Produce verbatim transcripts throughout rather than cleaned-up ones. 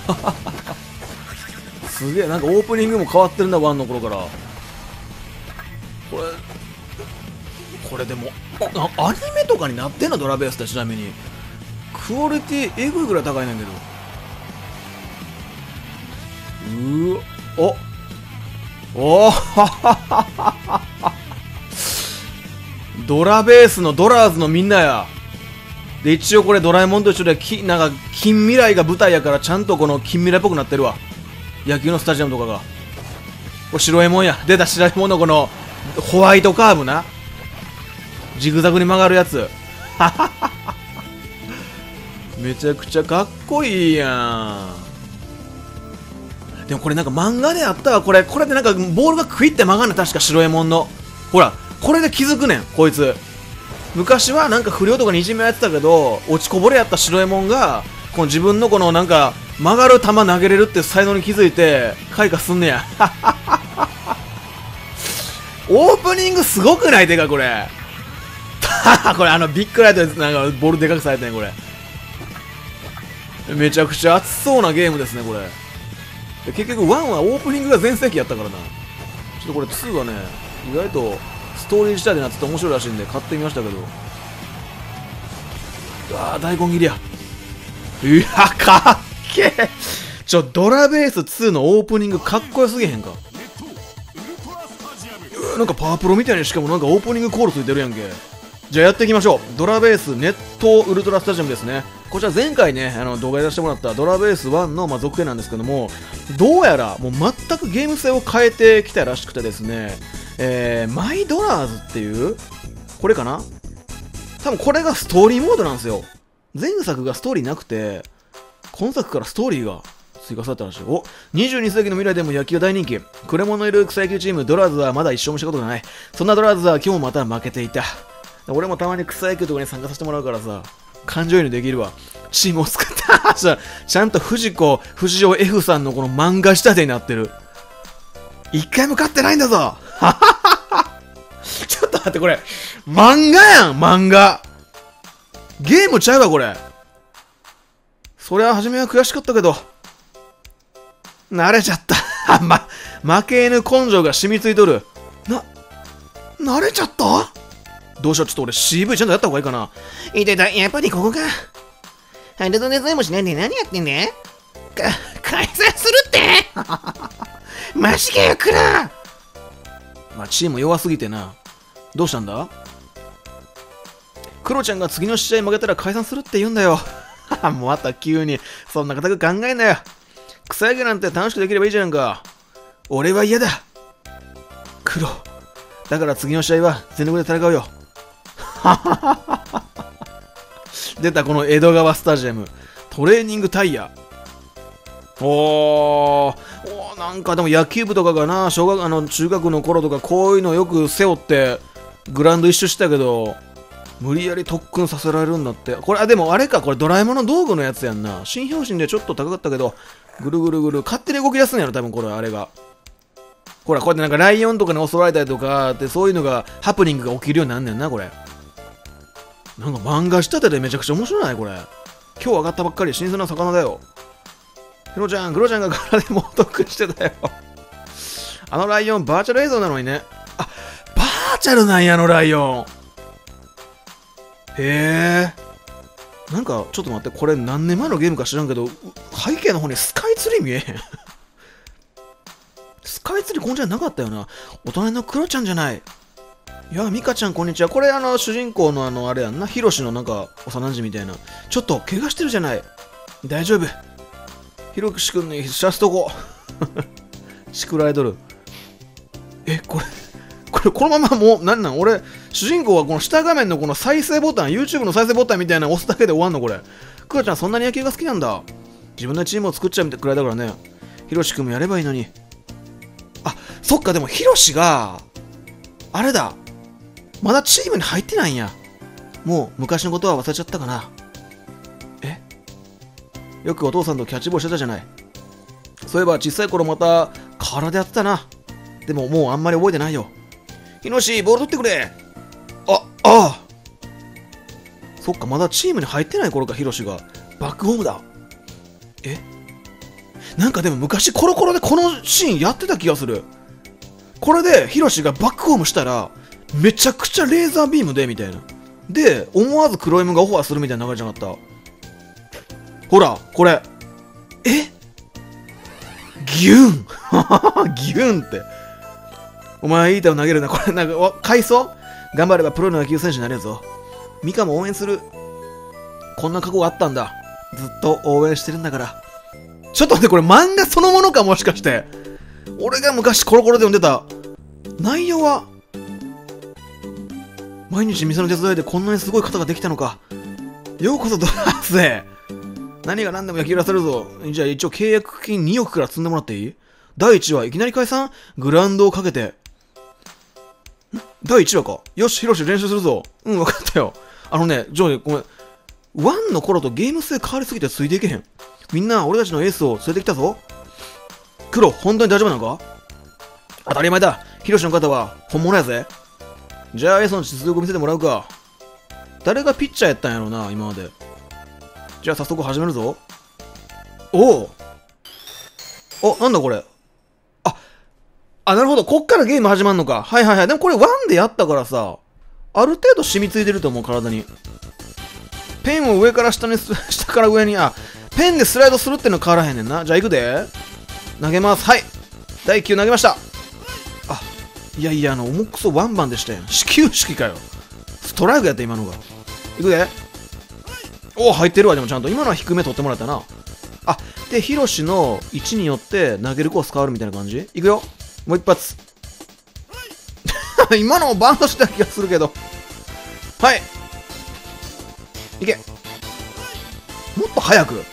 すげえ、なんかオープニングも変わってるんだ、ワンの頃から。これこれでもあアニメとかになってんの、ドラベースって。ちなみにクオリティえぐいぐらい高いねんけど。うおおドラベースのドラーズのみんなや。で一応これドラえもんと一緒できなんか近未来が舞台やから、ちゃんとこの近未来っぽくなってるわ。野球のスタジアムとかが。これ白えもんや。出た白えもんのこのホワイトカーブな、ジグザグに曲がるやつめちゃくちゃかっこいいやん。でもこれなんか漫画であったわ。これこれでなんかボールがクイって曲がるの、確か白えもんの。ほらこれで気づくねんこいつ。昔はなんか不良とかにいじめやってたけど、落ちこぼれやった白えもんがこの自分のこのなんか曲がる球投げれるって才能に気づいて開花すんねやオープニングすごくない？てかこれこれあのビッグライトでなんかボールでかくされてん、これめちゃくちゃ熱そうなゲームですねこれ。で結局ワンはオープニングが全盛期やったからな。ちょっとこれツーはね、意外とストーリー自体でなってて面白いらしいんで買ってみましたけど。うわー大根切りや。いやかっけえ。ちょドラベースツーのオープニングかっこよすぎへんか。なんかパワープロみたいに、しかもなんかオープニングコールついてるやんけ。じゃあやっていきましょう。ドラベースネットウルトラスタジアムですね。こちら前回ね、あの動画で出してもらったドラベースワンの、まあ、続編なんですけども、どうやらもう全くゲーム性を変えてきたらしくてですね、えー、マイドラーズっていうこれかな、多分これがストーリーモードなんですよ。前作がストーリーなくて、今作からストーリーが追加されたらしい。お、にじゅうに世紀の未来でも野球が大人気。クレモンのいる草野球チームドラーズはまだ一勝もしたことがない。そんなドラーズは今日もまた負けていた。俺もたまに草野球とかに参加させてもらうからさ、感情移入できるわ。チームを作ったちゃんと藤子不二雄 F さんのこの漫画仕立てになってる。一回も勝ってないんだぞちょっと待って、これ漫画やん、漫画。ゲームちゃうわこれ。そりゃ初めは悔しかったけど慣れちゃったま、負けぬ根性が染みついとる。な、慣れちゃった。どうしよう、ちょっと俺 シーブイ ちゃんとやった方がいいかな。いたいた、やっぱりここか。ハンドネズもしないで何やってんねん。か、解散するってマジかよ、クラ。まあ、チーム弱すぎてな。どうしたんだ。クロちゃんが次の試合負けたら解散するって言うんだよもうまた急にそんな固く考えんなよ。草野球なんて楽しくできればいいじゃんか。俺は嫌だクロ。だから次の試合は全力で戦うよ出たこの江戸川スタジアムトレーニングタイヤ。おーおー、なんかでも野球部とかがな、小学あの中学の頃とかこういうのよく背負ってグラウンド一周したけど、無理やり特訓させられるんだって。これあでもあれか、これドラえもんの道具のやつやんな。新表紙でちょっと高かったけど、ぐるぐるぐる勝手に動き出すんやろ多分これ。あれがほらこうやってなんかライオンとかに襲われたりとかって、そういうのがハプニングが起きるようになんねんな。これなんか漫画仕立てでめちゃくちゃ面白いないこれ。今日上がったばっかり新鮮な魚だよ。ヒロちゃん、クロちゃんが体で猛特してたよあのライオンバーチャル映像なのにね。あ、バーチャルなんやあのライオン。へえ。なんかちょっと待って、これ何年前のゲームか知らんけど、背景の方にスカイツリー見えへんスカイツリーこんじゃなかったよな。お隣のクロちゃんじゃない。いや、ミカちゃんこんにちは。これあの主人公のあのあれやんな、ヒロシのなんか幼馴染みたいな。ちょっと怪我してるじゃない。大丈夫。ヒロシ君にシャスとこシクライドル。え、これこれこのままもうなんなん、俺主人公はこの下画面のこの再生ボタン、 YouTube の再生ボタンみたいなの押すだけで終わんのこれ。クロちゃんそんなに野球が好きなんだ。自分のチームを作っちゃうくらいだからね。ヒロシ君もやればいいのに。あ、そっか。でもヒロシがあれだ、まだチームに入ってないんや。もう昔のことは忘れちゃったかな。え、よくお父さんとキャッチボールしてたじゃない。そういえば小さい頃また体やってたな。でももうあんまり覚えてないよ。ヒロシボール取ってくれ。あ、ああ、そっか、まだチームに入ってない頃か。ヒロシがバックホームだ。え、 なんかでも昔コロコロでこのシーンやってた気がする。これでヒロシがバックホームしたらめちゃくちゃレーザービームでみたいな。で思わずクロエムがオファーするみたいな流れじゃなかった。ほらこれえギュンギュンってお前いい球投げるな。これなんか回想頑張ればプロの野球選手になれるぞ。ミカも応援する。こんな過去があったんだ。ずっと応援してるんだから。ちょっと待って、これ漫画そのものか、もしかして。俺が昔コロコロで読んでた内容は、毎日店の手伝いでこんなにすごい方ができたのか。ようこそドラースへ。何が何でも野球やらせるぞ。じゃあ一応契約金におくから積んでもらっていい？だいいちわいきなり解散？グラウンドをかけて。だいいちわか。よし、ヒロシ練習するぞ。うん、わかったよ。あのね、ジョー、ごめん。ワンの頃とゲーム性変わりすぎてついていけへん。みんな、俺たちのエースを連れてきたぞ。黒、本当に大丈夫なのか？当たり前だ。ヒロシの方は本物やぜ。じゃあエースの実力を見せてもらうか。誰がピッチャーやったんやろうな、今まで。じゃあ早速始めるぞ。おお。お、なんだこれ。あ、あ、なるほど。こっからゲーム始まんのか。はいはいはい。でもこれワンでやったからさ、ある程度染みついてると思う、体に。ペンを上から下に、下から上に、あ、ペンでスライドするっての変わらへんねんな。じゃあ行くで。投げます。はい。だいいっきゅう投げました。あ、いやいや、あの、重くそワンバンでしたよ。始球式かよ。ストライクやった、今のが。行くで。おお、入ってるわ、でもちゃんと。今のは低め取ってもらったな。あ、で、ヒロシの位置によって投げるコース変わるみたいな感じ。いくよ。もう一発。今のもバントした気がするけど。はい。いけ。もっと早く。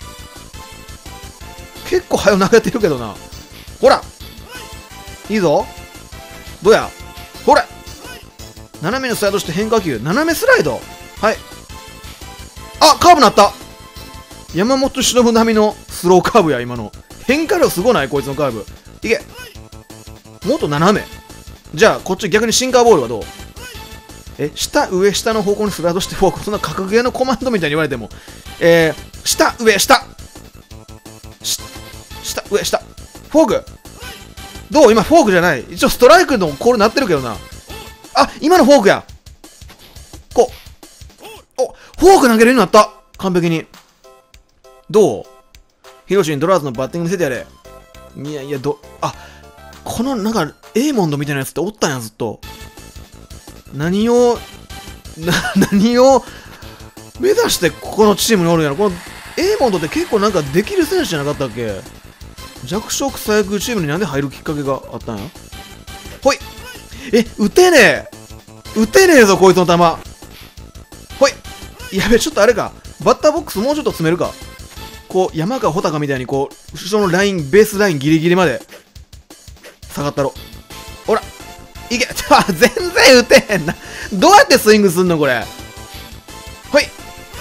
結構早く投げてるけどな。ほら。いいぞ。どうや。ほら。斜めにスライドして変化球。斜めスライド。はい。あ、カーブなった。山本忍並みのスローカーブや、今の。変化量すごないこいつのカーブ。いけ。もっと斜め。じゃあ、こっち逆にシンカーボールはどう？え、下、上、下の方向にスライドしてフォーク。そんな格ゲーのコマンドみたいに言われても。えー、下、上、下。し下、上、下。フォーク。どう？今フォークじゃない。一応ストライクのコールなってるけどな。あ、今のフォークや。こう。お、フォーク投げれるようになった。完璧に。どう？ヒロシにドラーズのバッティング見せてやれ。いやいや、ど、あ、このなんか、エーモンドみたいなやつっておったんや、ずっと。何を、な、何を目指してここのチームにおるんやろ。この、エーモンドって結構なんかできる選手じゃなかったっけ？弱小草野球チームになんで入るきっかけがあったんや？ほい！え、打てねえ！打てねえぞ、こいつの球！ほい！やべ、ちょっとあれか。バッターボックスもうちょっと詰めるか。こう、山川穂高みたいにこう、後ろのライン、ベースラインギリギリまで下がったろ。ほら、いけ。全然打てへんな。どうやってスイングすんのこれ。ほい。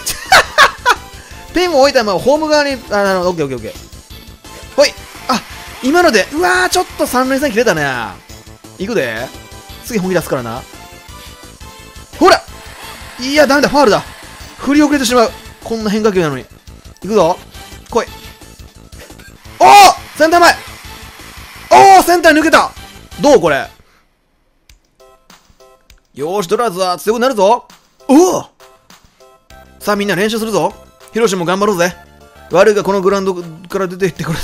ペンを置いたままホーム側に、あ、なるほど、オッケーオッケーオッケー。ほい。あ、今ので、うわー、ちょっと三塁線切れたね。いくで。次本気出すからな。ほら。いや、ダメだ、ファウルだ。振り遅れてしまう。こんな変化球なのに。いくぞ。来い。おー、センター前。おー、センター抜けた。どうこれ。よーし、ドラーズは強くなるぞ。おお。さあみんな練習するぞ。ヒロシも頑張ろうぜ。悪いがこのグラウンドから出て行ってくれない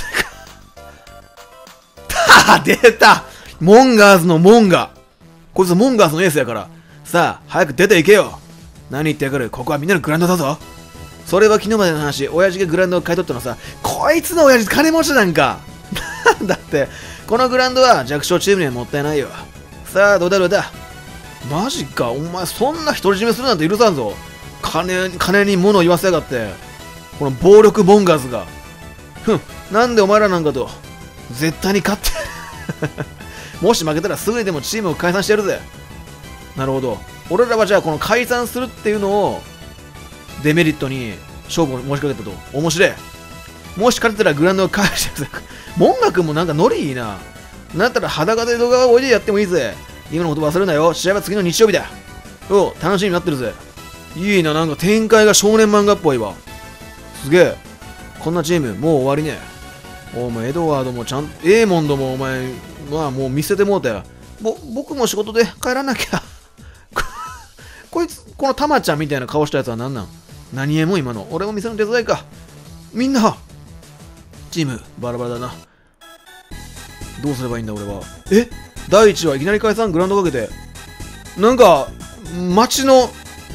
か。出た。モンガーズのモンガ。こいつモンガーズのエースやから。さあ、早く出て行けよ。何言ってやがる。ここはみんなのグラウンドだぞ。それは昨日までの話。親父がグラウンドを買い取ったのさ。こいつの親父金持ちなんか。だって、このグラウンドは弱小チームにはもったいないよ。さあ、どうだどうだ。マジか。お前そんな独り占めするなんて許さんぞ。金、金に物を言わせやがって。この暴力モンガーズが。ふん、なんでお前らなんかと。絶対に勝って。もし負けたらすぐにでもチームを解散してやるぜ。なるほど。俺らはじゃあこの解散するっていうのをデメリットに勝負を申しかけたと。面白い。もし勝てたらグラウンドを返してください。モンガ君もなんかノリいいな。なんだったら裸で動画をおいでやってもいいぜ。今の言葉忘れるなよ。試合は次の日曜日だ。おう、楽しみになってるぜ。いいな、なんか展開が少年漫画っぽいわ。すげえ。こんなチーム、もう終わりね。 お前エドワードもちゃんエーモンドもお前まあもう見せてもうたよ。ぼ僕も仕事で帰らなきゃこいつこのタマちゃんみたいな顔したやつは何なん？何えも今の俺も店の手伝いか。みんなチームバラバラだな。どうすればいいんだ俺は。え第一はいきなり解散グラウンドかけてなんか街の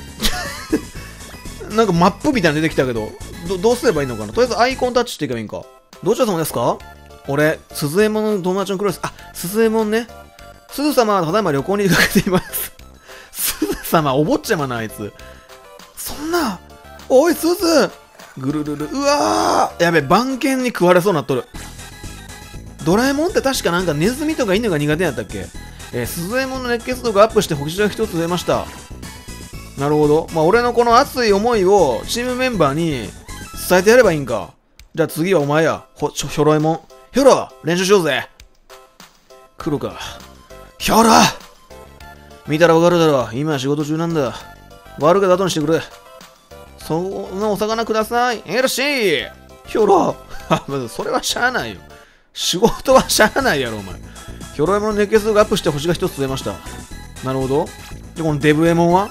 なんかマップみたいなの出てきたけど ど, どうすればいいのかな。とりあえずアイコンタッチしていけばいいんか。どちら様ですか？俺鈴右衛門の友達のクロス。あ鈴右衛門ね。鈴様はただいま旅行に出かけています鈴様お坊ちゃまなあいつ。そんなおい鈴ぐるるるうわーやべ番犬に食われそうになっとる。ドラえもんって確かなんかネズミとか犬が苦手やったっけ。えー、鈴右衛門の熱血度がアップして星が一つ増えました。なるほど。まあ俺のこの熱い思いをチームメンバーに伝えてやればいいんか。じゃあ次はお前や。ほ、ひょ、ひょろえもん。ひょろ練習しようぜ。黒か。ひょろ見たらわかるだろ。今仕事中なんだ。悪が後にしてくれ。そんなお魚ください。よろしい。ひょろそれはしゃあないよ。仕事はしゃあないやろ、お前。ひょろえもんの熱血度がアップして星が一つ増えました。なるほど。で、このデブエモンは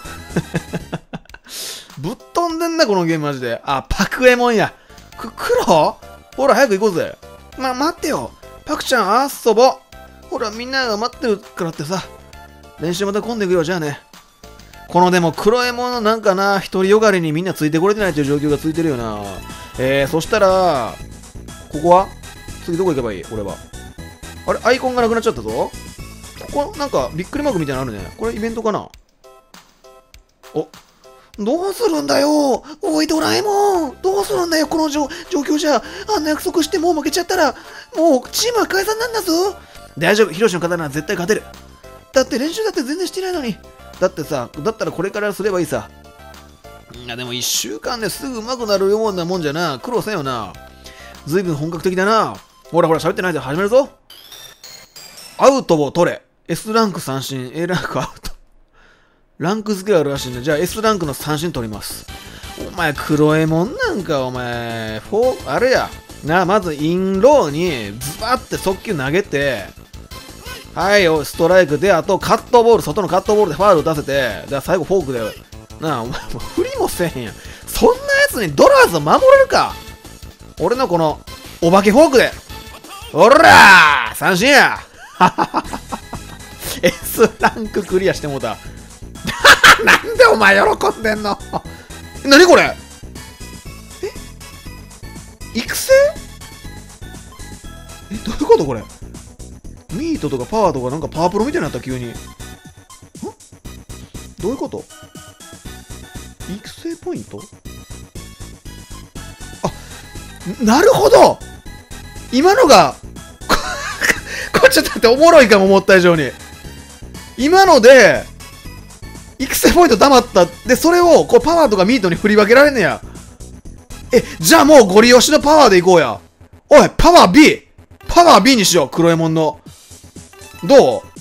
ぶっ飛んでんな、このゲームマジで。あ、パクエモンや。く、黒ほら、早く行こうぜ。ま、待ってよ。パクちゃん、遊ぼう。ほら、みんなが待ってるからってさ。練習また混んでいくよ、じゃあね。このでも、黒エモンのなんかな、独りよがりにみんなついてこれてないという状況が続いてるよな。えー、そしたら、ここは次どこ行けばいい俺は。あれアイコンがなくなっちゃったぞ。ここなんかびっくりマークみたいなのあるね。これイベントかな。おどうするんだよおいドラえもんどうするんだよこの状況じゃ。あんな約束してもう負けちゃったらもうチームは解散なんだぞ。大丈夫ヒロシの方なら絶対勝てる。だって練習だって全然してないのに。だってさだったらこれからすればいいさ。いやでもいっしゅうかんですぐ上手くなるようなもんじゃな。苦労せんよな。ずいぶん本格的だな。ほらほら喋ってないで始めるぞ。アウトを取れ。S ランク三振、A ランクアウト。ランク付けあるらしいんで、じゃあ S ランクの三振取ります。お前、黒えもんなんか、お前、フォー、あれや。なあ、まずインローにズバって速球投げて、はい、ストライクで、あとカットボール、外のカットボールでファール打たせて、で最後フォークで、なあ、お前もう振りもせえへんやん。そんなやつにドラーズを守れるか。俺のこの、お化けフォークで、おらー三振やS ランククリアしてもうたなんでお前喜んでんの何これえ育成えどういうことこれ。ミートとかパワーとかなんかパワープロみたいになった急に。んどういうこと。育成ポイント。あなるほど今のがこれちょっと待っておもろいかも思った以上に。今ので育成ポイント溜まったでそれをこうパワーとかミートに振り分けられんねや。えじゃあもうゴリ押しのパワーでいこうや。おいパワー B パワー B にしよう。黒えもんのどう。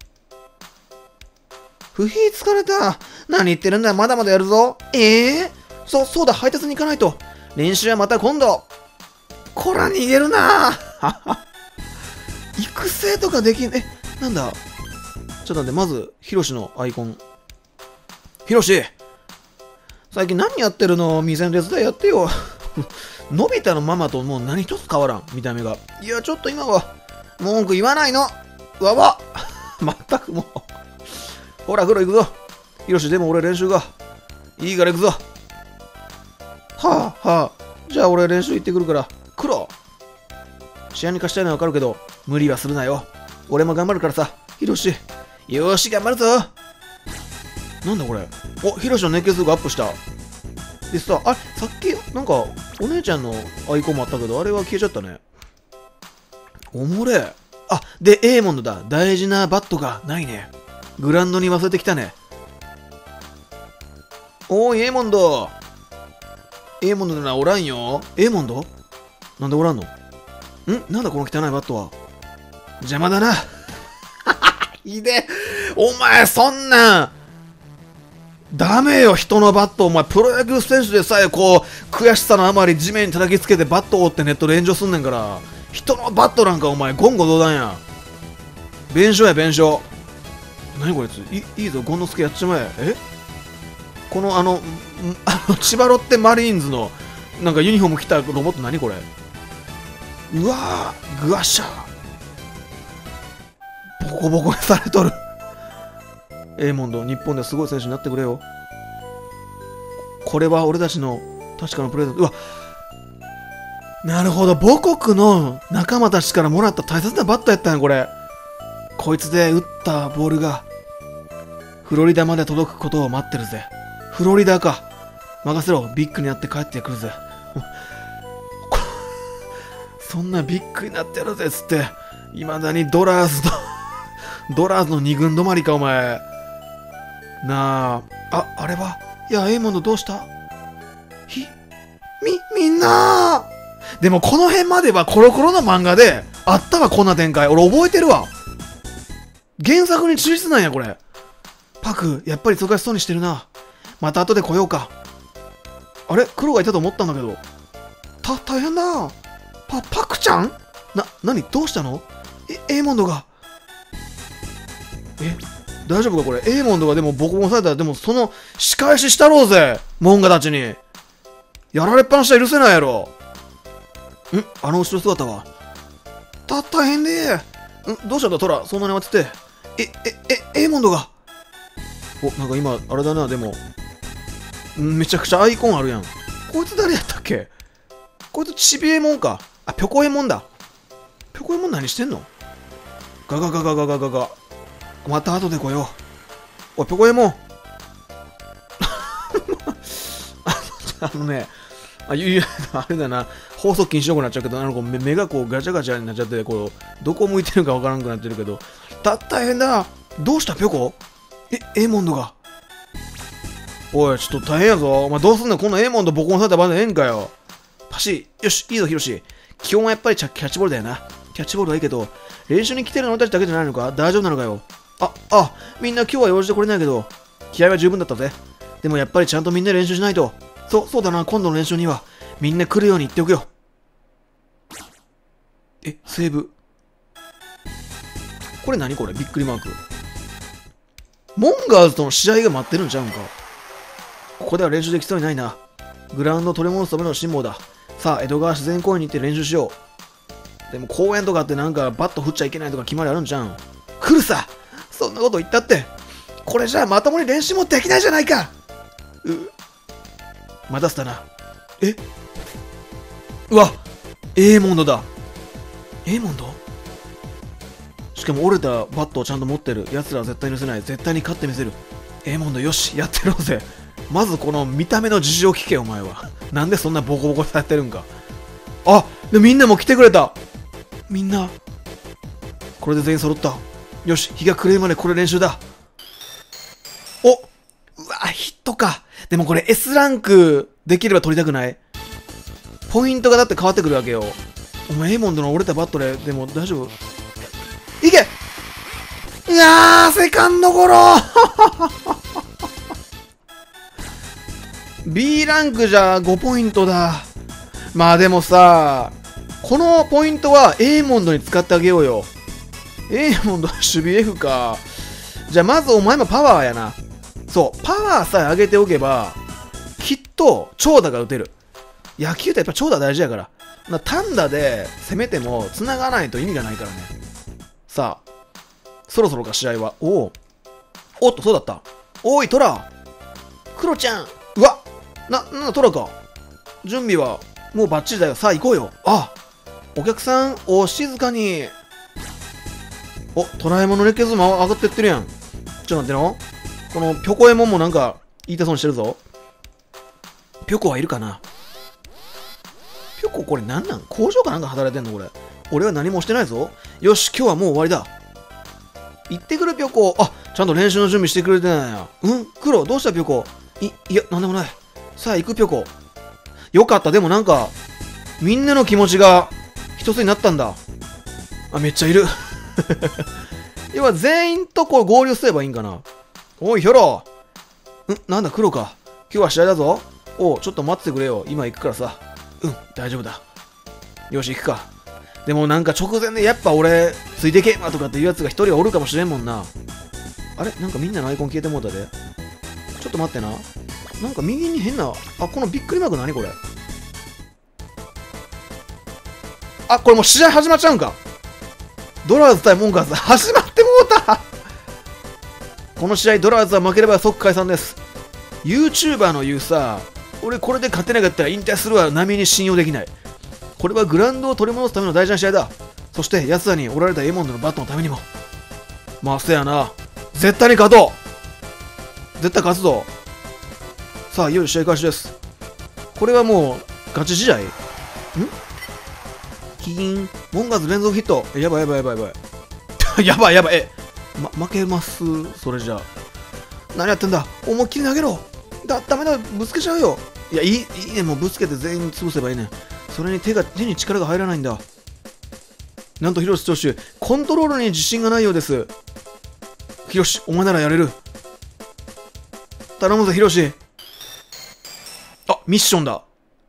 不必疲れた。何言ってるんだまだまだやるぞ。ええー、そそうだ配達に行かないと。練習はまた今度。こら逃げるな育成とかできん。えなんだちょっと待ってまずヒロシのアイコン。ヒロシ最近何やってるの。店の手伝いやってよのび太のママともう何一つ変わらん見た目が。いやちょっと今は文句言わないの。わわまったくもうほら風呂行くぞヒロシ。でも俺練習がいいから行くぞ。はあはあじゃあ俺練習行ってくるから黒試合に勝ちたいのはわかるけど無理はするなよ。俺も頑張るからさヒロシ。よーし頑張るぞ。なんだこれ。おヒロシの熱血度がアップした。でさあれさっきなんかお姉ちゃんのアイコンもあったけどあれは消えちゃったね。おもれ。あでエーモンドだ。大事なバットがないね。グラウンドに忘れてきたね。おーいエーモンド。エーモンドならおらんよ。エーモンドなんでおらんの。んなんだこの汚いバットは。邪魔だな。いでお前そんなダメよ人のバット。お前プロ野球選手でさえこう悔しさのあまり地面に叩きつけてバットを折ってネットで炎上すんねんから。 人のバットなんかお前言語道断や。弁償や弁償。何こいつ、いいいぞゴンノスケやっちまえ。えこのあのあの千葉ロッテマリーンズのなんかユニフォーム着たロボット、何これ。うわー、グワッシャー、ボコボコにされとる。エーモンド、日本ですごい選手になってくれよ。これは俺たちの確かなプレゼント。うわ、なるほど、母国の仲間たちからもらった大切なバットやったんやこれ。こいつで打ったボールがフロリダまで届くことを待ってるぜ。フロリダか、任せろ、ビッグになって帰ってくるぜ。そんなビッグになってやるぜっつっていまだにドラーズのドラーズのに軍止まりかお前なあ。あ、あれは、いやエーモンドどうした。ひみみんなー、でもこの辺まではコロコロの漫画であったわ、こんな展開。俺覚えてるわ。原作に忠実なんやこれ。パクやっぱり忙しそうにしてるな。また後で来ようか。あれ、黒がいたと思ったんだけど。た大変だ。パパクちゃん、な、なにどうしたの。え、エーモンドが。え、大丈夫かこれ。エーモンドがでもボコボコされたら、でもその仕返ししたろうぜ、モンガたちに。やられっぱなしは許せないやろ。ん、あの後ろ姿は。た、大変でー。ん、どうしたんだトラ、そんなに慌てて。え、え、え、エーモンドが。お、なんか今、あれだな、でも。めちゃくちゃアイコンあるやん。こいつ誰やったっけ。こいつちびえもんか。あ、ぴょこえもんだ。ぴょこえもん何してんの。ガガガガガガガガ。また後で来よう。おい、ぴょこえもん。あのね、あ、ゆあれだな、放送禁止用語になっちゃうけど、あのこう目がこうガチャガチャになっちゃって、こうどこ向いてるかわからんくなってるけど、た大変だ。どうしたぴょこ。え、エーモンドが。おい、ちょっと大変やぞ。お前どうすんの、こんなエーモンドボコンされた場でええんかよ。パシー、よし、いいぞヒロシ。基本はやっぱりキャッチボールだよな。キャッチボールはいいけど、練習に来てるの俺たちだけじゃないのか。大丈夫なのかよ。あ、あ、みんな今日は用事で来れないけど、気合は十分だったぜ。でもやっぱりちゃんとみんな練習しないと。そう、そうだな、今度の練習にはみんな来るように言っておくよ。え、セーブ。これ何これ、びっくりマーク。モンガーズとの試合が待ってるんちゃうんか。ここでは練習できそうにないな。グラウンドを取り戻すための辛抱だ。さあ、江戸川自然公園に行って練習しよう。でも公園とかってなんかバット振っちゃいけないとか決まりあるんじゃん。来るさ、そんなこと言ったって。これじゃあまともに練習もできないじゃないか。う、待たせたな。え、うわ、エーモンドだ。エーモンド、しかも折れたバットをちゃんと持ってる。奴らは絶対に許せない。絶対に勝ってみせる。エーモンドよし、やってろうぜ。まずこの見た目の事情を聞けお前は。なんでそんなボコボコされてるんか。あ、でみんなも来てくれた。みんなこれで全員揃った。よし、日が暮れるまでこれ練習だ。お、うわ、ヒットか。でもこれ エス ランクできれば取りたくない。ポイントがだって変わってくるわけよ。お前エーモンドの折れたバットで、でも大丈夫。いけ。いやー、セカンドゴロB ランクじゃごポイントだ。まあでもさ、このポイントはエーモンドに使ってあげようよ。エーモンド守備 F か。じゃあまずお前もパワーやな。そう、パワーさえ上げておけばきっと長打が打てる。野球ってやっぱ長打大事やから。な単打で攻めても繋がないと意味がないからね。さあ、そろそろか試合は。おお、おっとそうだった。おいトラ、クロちゃん。うわ、な、なんだトラか。準備はもうバッチリだよ。さあ行こうよ。あ、お客さんお静かに。お、トラえもんの熱血も上がってってるやん。ちょっと待っての。このぴょこえもんもなんか言いたそうにしてるぞ。ぴょこはいるかな。ぴょここれなんなん、工場かなんか働いてんのこれ。俺は何もしてないぞ。よし、今日はもう終わりだ。行ってくるぴょこ。あ、ちゃんと練習の準備してくれてないや。うん、クロどうしたぴょこ。い、いや、なんでもない。さあ行くぴょこ。よかった。でもなんかみんなの気持ちが一つになったんだ。あ、めっちゃいる要は全員とこう合流すればいいんかな。おいヒョロ。ん、なんだクロか。今日は試合だぞ。おう、ちょっと待っててくれよ。今行くからさ。うん、大丈夫だ。よし行くか。 でもなんか直前でやっぱ俺ついてけまとかっていうやつが一人はおるかもしれんもんな。あれなんかみんなのアイコン消えてもうたで。ちょっと待ってな。なんか右に変な、あ、このびっくりマーク何これ。あ、これもう試合始まっちゃうんか。ドラーズ対モンガーズ始まってもうた。この試合ドラーズは負ければ即解散です。 YouTuber の言うさ、俺これで勝てなかったら引退するは波に信用できない。これはグラウンドを取り戻すための大事な試合だ。そして奴らにおられたエモンドのバットのためにも。まあせやな、絶対に勝とう。絶対勝つぞ。さあいよいよ試合開始です。これはもうガチ試合ん。キーン、モンガーズ連続ヒット。え、やばいやばいやばいやばい。やばいやばい。え、ま、負けます。それじゃあ。何やってんだ。思いっきり投げろ。だ、ダメだ。ぶつけちゃうよ。いや、いい、いいね。もうぶつけて全員潰せばいいね。それに手が、手に力が入らないんだ。なんと、ヒロシ投手、コントロールに自信がないようです。ヒロシ、お前ならやれる。頼むぞ、ヒロシ。あ、ミッションだ。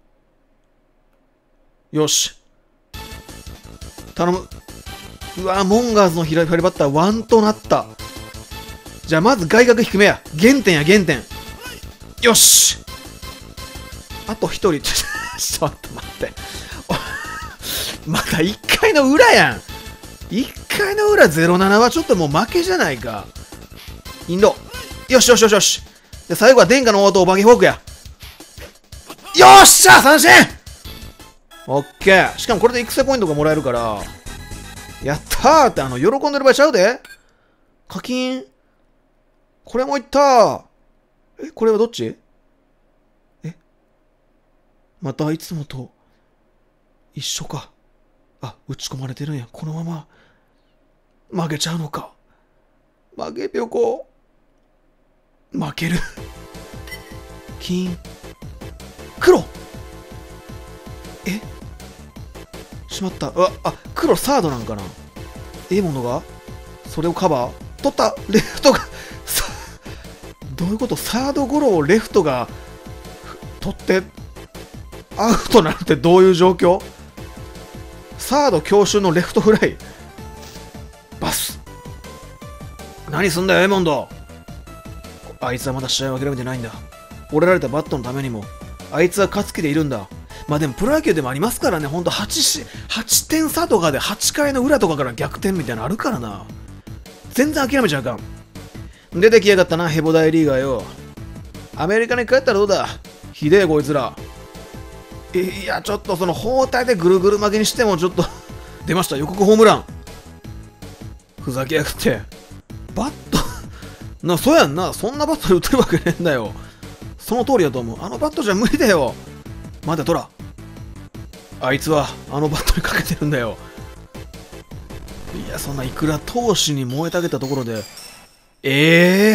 よし。頼む。うわ、モンガーズの左バッターワンとなった。じゃあまず外角低めや。原点や原点。よし。あと一人。ちょっと待って。まだいっかいの裏やん。いっかいの裏ゼロななはちょっともう負けじゃないか。インド。よしよしよしよし。で最後は殿下の応答お化けフォークや。よっしゃ三振。オッケー。しかもこれで育成ポイントがもらえるから。やったーって、あの、喜んでる場合ちゃうで。課金。これもいったー。え、これはどっち？え、またいつもと一緒か。あ、打ち込まれてるんや。このまま負けちゃうのか。負けぴょこ。負ける。金。黒。え、しまった。うわ、あ、黒サードなんかな。ええものがそれをカバー取った。レフトがどういうこと。サードゴロをレフトが取ってアウトになるってどういう状況。サード強襲のレフトフライ。バス。何すんだよエモンド。あいつはまだ試合を諦めてないんだ。折れられたバットのためにもあいつは勝つ気でいるんだ。まあでもプロ野球でもありますからね。ほんと 8, 8点差とかではちかいの裏とかから逆転みたいなのあるからな。全然諦めちゃうかん。出てきやがったなヘボ大リーガーよ。アメリカに帰ったらどうだ。ひでえこいつら。いやちょっとその包帯でぐるぐる負けにしてもちょっと出ました予告ホームラン。ふざけやがって。バットな、そうやんな。そんなバットで打てるわけねえんだよ。その通りだと思う。あのバットじゃ無理だよ。まだトラ。あいつはあのバットにかけてるんだよ。いやそんないくら闘志に燃えたげたところでええ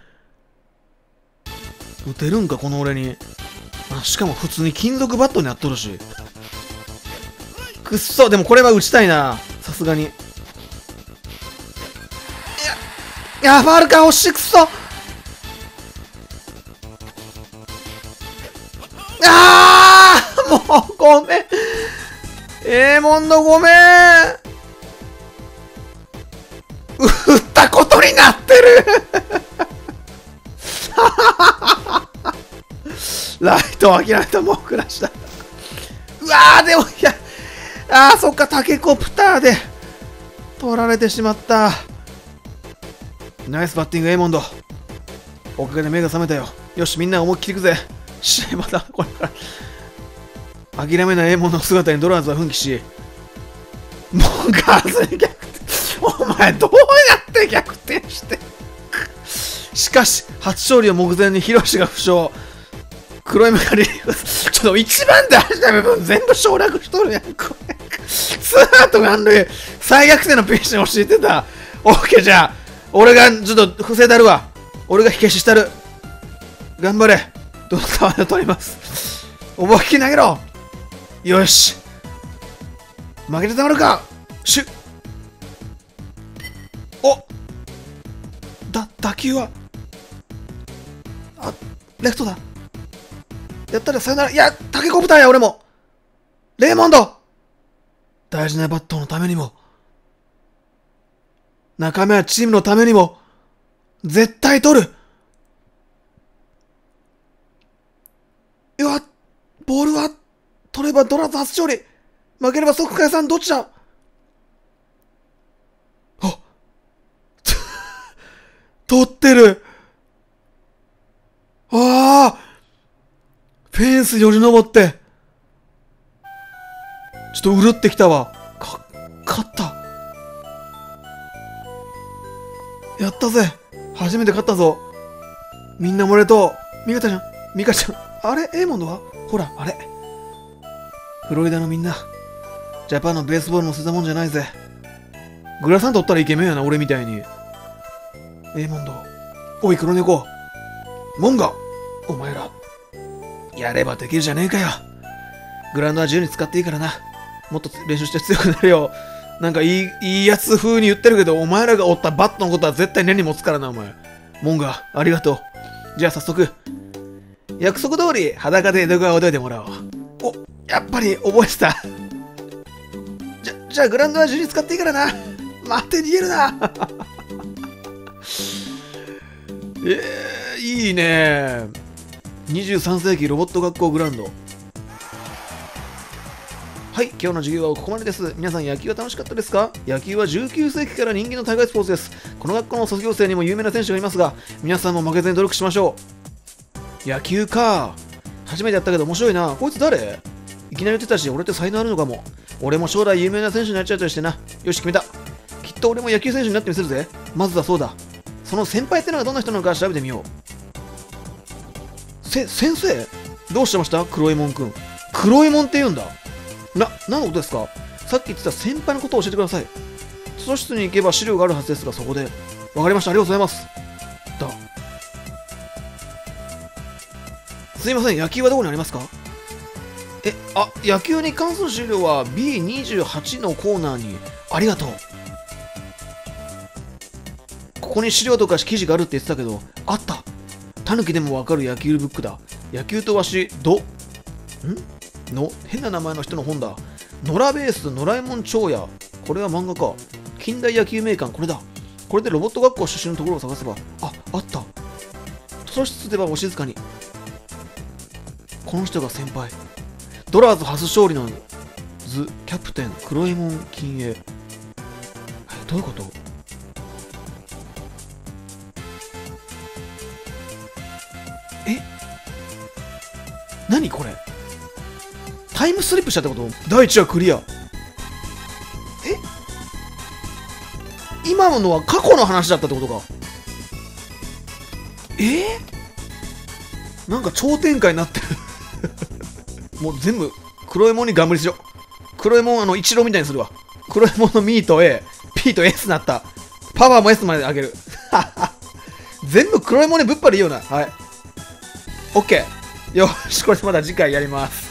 ー、打てるんかこの俺に。あ、しかも普通に金属バットになっとるし。くっそ。でもこれは打ちたいなさすがに。いやいやファールか。惜しい。くっそ。ああもうごめん。えーもんのごめん。打ったことになってるライトを諦めた。もうクラッシュだ。うわーでもいやあーそっかタケコプターで取られてしまった。ナイスバッティングエイモンド。おかげで目が覚めたよ。よしみんな思いっきりいくぜ。試合またこれから諦めないエイモンドの姿にドラーズは奮起しモンガーズに逆転。お前どうやって逆転してしかし初勝利を目前にヒロシが負傷。黒い目がリリーフ。ちょっと一番大事な部分全部省略しとるやんこれ。ツーアウト満塁再逆転のピッチに教えてた。オッケーじゃあ俺がちょっと防いだるわ。俺が火消ししたる。頑張れ。どの川で取ります。思いっきり投げろ。よし負けてたまるか。シュッ。おだ打球はあレフトだ。やったらさよなら。いやタケコプターや俺も。レーモンド大事なバットのためにも、仲間やチームのためにも、絶対取る。うわ、ボールは、取ればドラーズ初勝利。負ければ即解散、どっちだ。あ取ってる。ああフェンスよじ登って。ちょっとうるってきたわ。か、勝った。やったぜ。初めて勝ったぞ。みんなおめでとう。ミカちゃん、ミカちゃん。あれエーモンドはほら、あれ。フロリダのみんな、ジャパンのベースボールも捨てたもんじゃないぜ。グラサン取ったらイケメンやな、俺みたいに。エーモンド。おい、黒猫。モンガ。お前ら、やればできるじゃねえかよ。グラウンドは自由に使っていいからな。もっと練習して強くなるよ。なんかいい、いいやつ風に言ってるけど、お前らが折ったバットのことは絶対根に持つからな、お前。モンガ、ありがとう。じゃあ早速、約束通り裸で江戸川を泳いでもらおう。お、やっぱり覚えてた。じゃ、じゃあグラウンドは自由に使っていいからな。待って、逃げるな。えー、いいね。にじゅうさん世紀ロボット学校グラウンド。はい、今日の授業はここまでです。皆さん野球は楽しかったですか？野球はじゅうきゅう世紀から人気の大会スポーツです。この学校の卒業生にも有名な選手がいますが、皆さんも負けずに努力しましょう。野球か。初めてやったけど面白いな。こいつ誰？いきなり言ってたし、俺って才能あるのかも。俺も将来有名な選手になっちゃったりしてな。よし、決めた。きっと俺も野球選手になってみせるぜ。まずはそうだ。その先輩ってのがどんな人なのか調べてみよう。せ、先生？どうしてました？黒右衛門くん。黒右衛門って言うんだ。な、何のことですか？さっき言ってた先輩のことを教えてください。図書室に行けば資料があるはずですが、そこで。わかりました。ありがとうございます。だ。すいません、野球はどこにありますか？え、あ、野球に関する資料は ビーにじゅうはち のコーナーに。ありがとう。ここに資料とか記事があるって言ってたけど、あった。タヌキでもわかる野球ブックだ。野球とわし、ど、んの変な名前の人の本だ。ノラベース、ノラえもん超也。これは漫画か。近代野球名鑑、これだ。これでロボット学校出身のところを探せば。あ、あった。図書室ではお静かに。この人が先輩。ドラーズ初勝利のズ、キャプテン、黒右衛門金英。え、どういうこと？え？何これ？タイムスリップしたってこと？だいいちわクリア。え？今のは過去の話だったってことか。えー、なんか超展開になってる。もう全部黒右衛門に頑張りしよう。黒右衛門あのイチローみたいにするわ。黒右衛門のミーと A、P と S になった。パワーも S まで上げる。全部黒右衛門にぶっ張りいいよな。はい。OK。よし、これまた次回やります。